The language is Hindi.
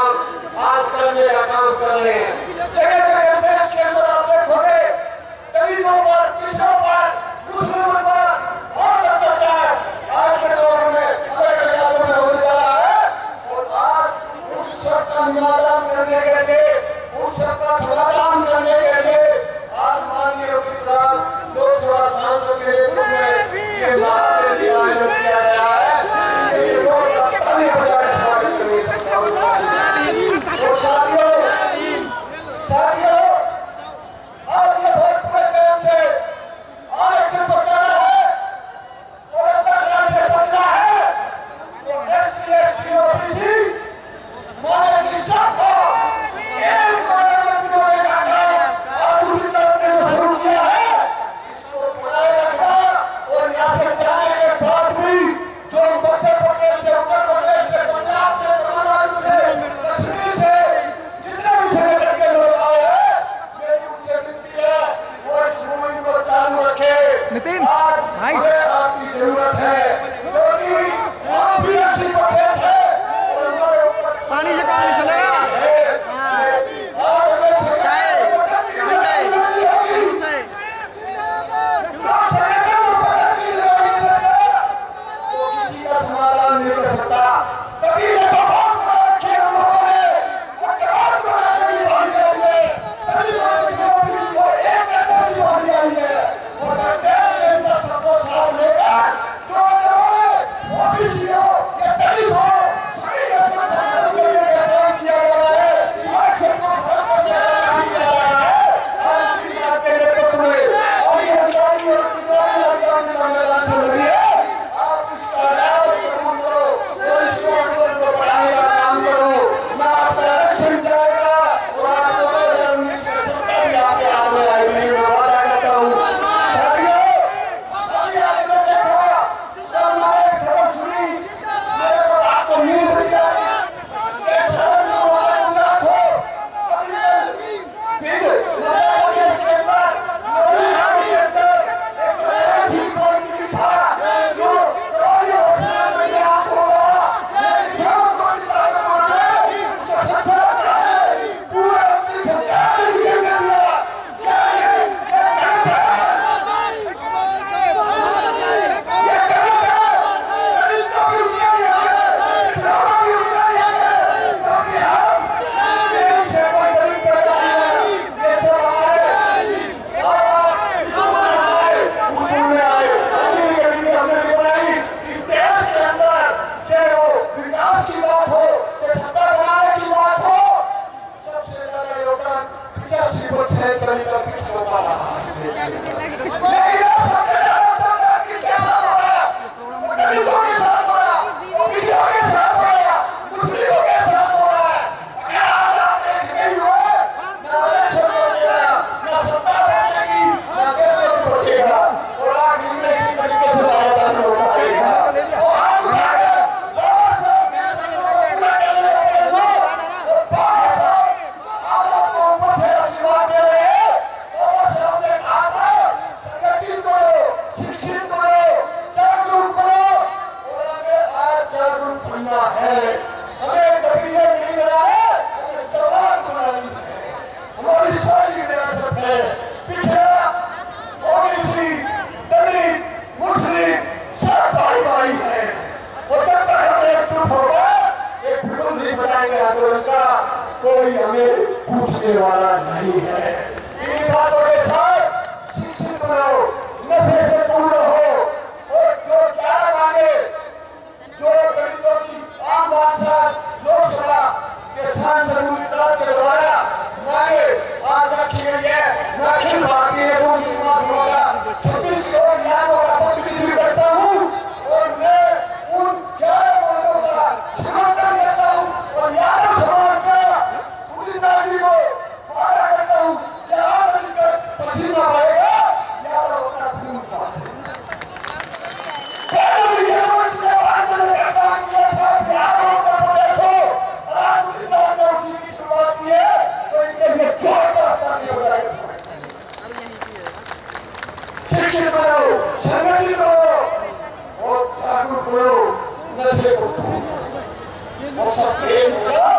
काम आज करने का काम कर रहे हैं। जगह जगह देश के अंदर आप देखोगे गरीबों पर, पिछड़ों पर, मुस्लिमों पर बहुत अत्याचार आज के दौर में अलग अलग राज्यों में होने जा रहा है। और आज उस सबका निवारण करने के लिए, उस सबका समाधान करने के लिए आज माननीय लोकसभा सांसद के नेतृत्व में ये महासम्मेलन आयोजित किया गया है। नितिन भाई आपकी जरूरत है पानी से काम नहीं चलेगा। चाय समोसे किसी का समाधान नहीं कर सकता। कभी कोई हमें पूछने वाला नहीं है। इन बातों के साथ शिक्षित बनो, नशे से दूर रहो और जो क्या मांगे, जो गरीबों की आम भाषा लोकसभा के सांसद के द्वारा मांगे आज रखी गई है। अखिल भारतीय होगा 26 करोड़ न्यायों का प्रतिनिधित्व करता हूँ और मैं उन 11 वर्षों का समर्थन करता हूँ और यादव समाज का नागरिक को वादा करता हूँ जहाँ मिलकर पसीना आएगा यादव अपना खून पाते। शिक्षित बनाओ, संगठित करो और जागरूक करो, नशे को और सब